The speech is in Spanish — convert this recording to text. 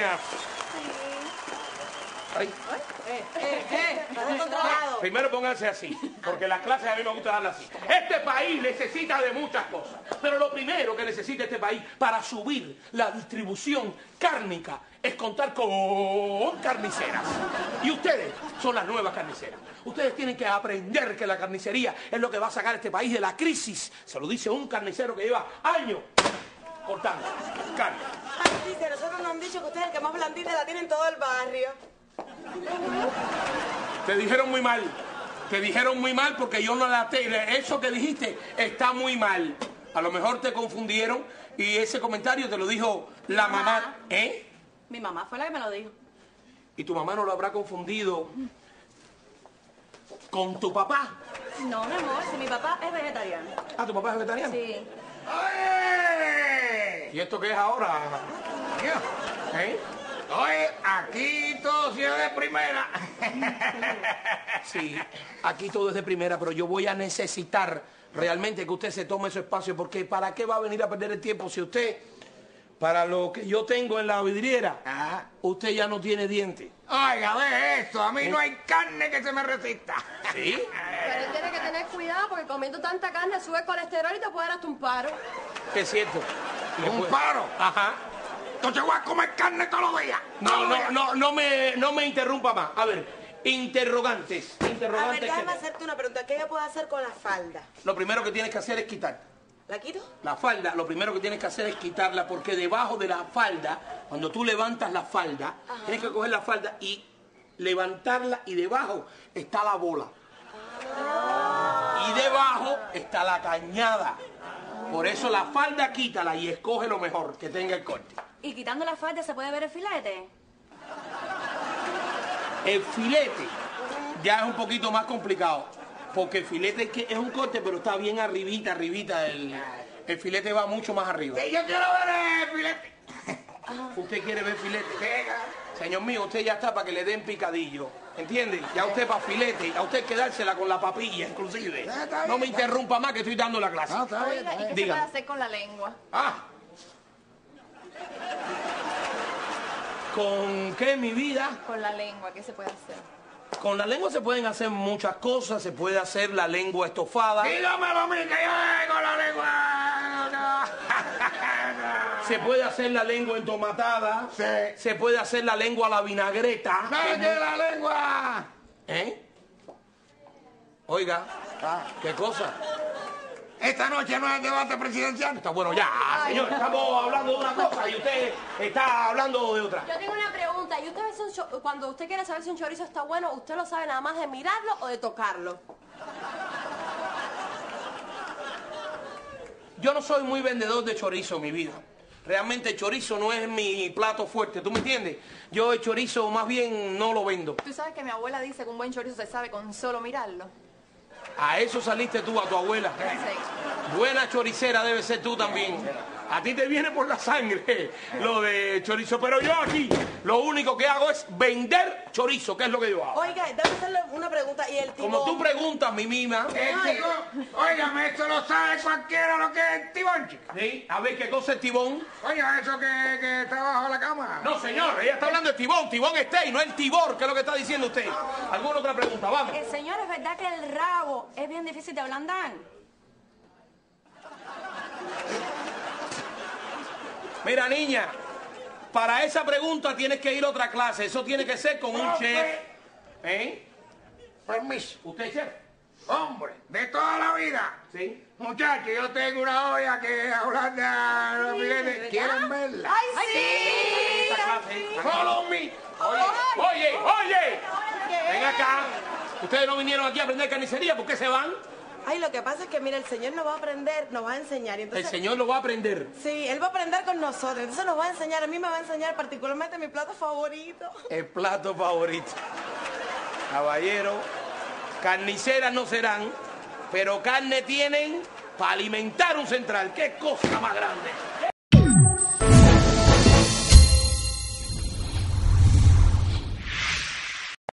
niñas. Ay. ¿Estás descontrolado? Primero pónganse así, porque las clases a mí me gusta darlas así. Este país necesita de muchas cosas, pero lo primero que necesita este país para subir la distribución cárnica es contar con carniceras. Y ustedes son las nuevas carniceras. Ustedes tienen que aprender que la carnicería es lo que va a sacar a este país de la crisis. Se lo dice un carnicero que lleva años cortando carne. Ay, dice, nosotros nos han dicho que usted es el que más blandita la tiene en todo el barrio. Te dijeron muy mal. Te dijeron muy mal porque yo no la tengo. Eso que dijiste está muy mal. A lo mejor te confundieron y ese comentario te lo dijo la mamá. ¿Eh? Mi mamá fue la que me lo dijo. ¿Y tu mamá no lo habrá confundido con tu papá? No, mi amor, si mi papá es vegetariano. Ah, ¿tu papá es vegetariano? Sí. ¡Oye! ¿Y esto qué es ahora? ¿Eh? Oye, aquí todo se de primera. Sí, aquí todo es de primera, pero yo voy a necesitar realmente que usted se tome su espacio, porque ¿para qué va a venir a perder el tiempo si usted, para lo que yo tengo en la vidriera, usted ya no tiene dientes? Oiga, ve esto, a mí no hay carne que se me resista. ¿Sí? Pero él tiene que tener cuidado porque comiendo tanta carne sube el colesterol y te puede dar hasta un paro. Es cierto. ¿Un paro? Ajá. Entonces voy a comer carne todos los días. No me interrumpa más. A ver, interrogantes. A ver, Interrogantes. déjame hacerte una pregunta. ¿Qué ella puede hacer con la falda? Lo primero que tienes que hacer es quitar. ¿La quito? La falda, lo primero que tienes que hacer es quitarla, porque debajo de la falda, cuando tú levantas la falda, tienes que coger la falda y levantarla, y debajo está la bola. Y debajo está la cañada. Por eso la falda quítala y escoge lo mejor, que tenga el corte. ¿Y quitando la falda se puede ver el filete? El filete ya es un poquito más complicado, porque el filete es un corte, pero está bien arribita. El filete va mucho más arriba. Sí, yo quiero ver el filete. ¿Usted quiere ver filete? Señor mío, usted ya está para que le den picadillo. ¿Entiende? Ya usted para filete, a usted quedársela con la papilla, inclusive. Está bien, No me interrumpa más que estoy dando la clase. Oiga, ¿y qué se puede Dígame. hacer con la lengua? Ah. ¿Con qué, mi vida? Con la lengua, ¿qué se puede hacer? Con la lengua se pueden hacer muchas cosas. Se puede hacer la lengua estofada. Dígamelo a mí que yo con la lengua. Se puede hacer la lengua entomatada. Sí. Se puede hacer la lengua a la vinagreta. ¡Cállate la lengua! ¿Eh? Oiga, ¿qué cosa? Esta noche no es debate presidencial. Está bueno ya, señor. Estamos hablando de una cosa y usted está hablando de otra. Yo tengo una pregunta. ¿Y usted cuando usted quiere saber si un chorizo está bueno, usted lo sabe nada más de mirarlo o de tocarlo? Yo no soy muy vendedor de chorizo, mi vida. Realmente el chorizo no es mi plato fuerte, ¿tú me entiendes? Yo el chorizo más bien no lo vendo. Tú sabes que mi abuela dice que un buen chorizo se sabe con solo mirarlo. A eso saliste tú, a tu abuela. Sí. Buena choricera debe ser tú también. A ti te viene por la sangre lo de chorizo. Pero yo aquí lo único que hago es vender chorizo, que es lo que yo hago. Oiga, déjame hacerle una pregunta. ¿Y el tibón? Como tú preguntas, mi mima. Óigame, esto lo sabe cualquiera lo que es el tibón, chica. ¿Sí? A ver, ¿qué cosa es tibón? Oiga, eso que está bajo la cama. No, señor, ella está hablando de tibón. Tibón es y no el tibor, que es lo que está diciendo usted. ¿Alguna otra pregunta? Vamos. Señor, ¿es verdad que el rabo es bien difícil de ablandar? Mira, niña, para esa pregunta tienes que ir a otra clase. Eso tiene que ser con un chef. ¿Eh? Permiso. ¿Usted es chef? Hombre, de toda la vida. Sí. Muchachos, yo tengo una olla que hablar de los filetes. ¿Quieren verla? ¡Ay, sí! Esa clase. Follow me. Oye. Ven acá. Ustedes no vinieron aquí a aprender carnicería. ¿Por qué se van? Ay, lo que pasa es que, mira, el señor nos va a aprender, nos va a enseñar. Y El entonces, señor lo va a aprender. sí, él va a aprender con nosotros. Entonces nos va a enseñar, a mí me va a enseñar particularmente mi plato favorito. El plato favorito. Caballero, carniceras no serán, pero carne tienen para alimentar un central. ¡Qué cosa más grande!